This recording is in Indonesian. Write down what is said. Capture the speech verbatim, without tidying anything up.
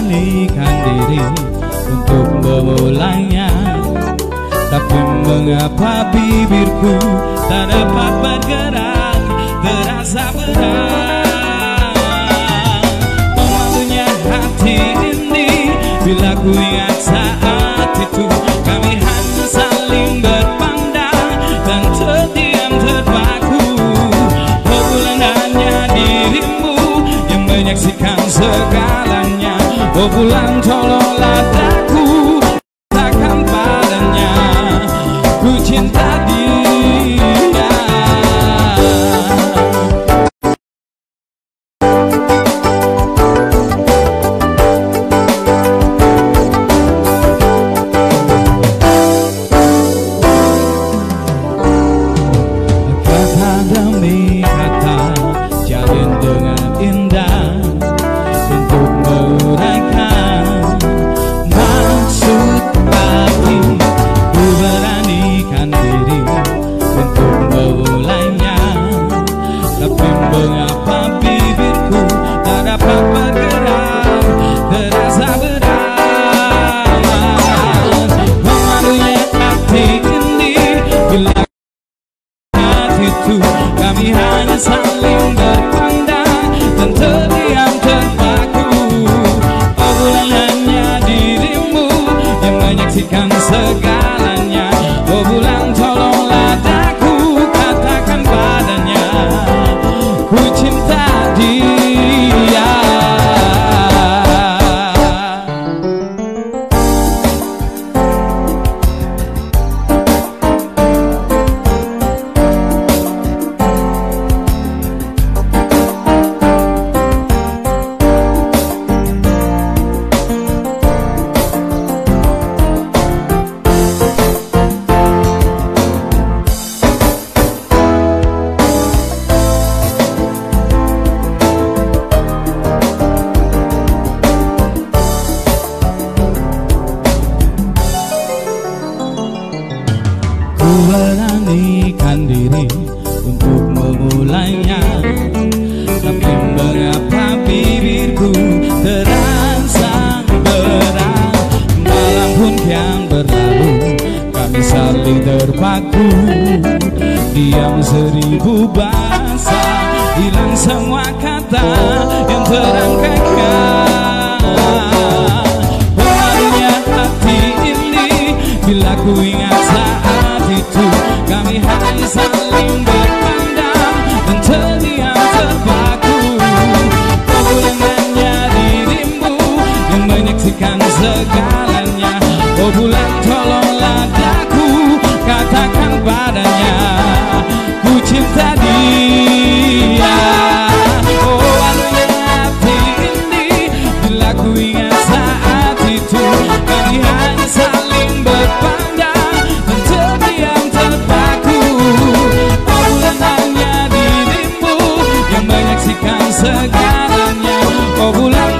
beranikan diri untuk memulainya, tapi mengapa bibirku tak dapat bergerak, terasa berat. Memalunya hati ini bila ku ingat saat itu kami hanya saling berpandang dan terdiam terpaku. Oh bulan hanya dirimu yang menyaksikan segalanya. Oh bulan tolonglah daku, takkan padanya ku cinta dia. Kata demi kata jalin dengan indah untuk menguraikan maksud hati. Ku beranikan diri untuk memulainya, tapi mengapa bibirku tak dapat bergerak, terasa berat. Memalunya hati ini bila hati itu kami hanya saling berpandang dan terdiam terpaku. Oh bulan hanya dirimu yang menyaksikan segalanya. Oh bulan tolonglah daku, katakan padanya ku cinta dia. Ku beranikan diri untuk memulainya, tapi mengapa bibirku terasa berat. Malam pun kian berlalu, kami saling terpaku. Diam seribu bahasa, hilang semua kata yang terangkaikan. Pemalunya hati ini bila ku ingat saat itu kami hanya saling berpandang dan terdiam terpaku. Oh bulan hanya dirimu yang menyaksikan segalanya. Oh bulan tolonglah daku, katakan padanya ku cinta dia. Oh malunya hati ini bila ku ingat saat itu kami hanya saling berpandang dan terdiam terpaku. Oh bulan hanya dirimu yang menyaksikan segalanya. Oh bulan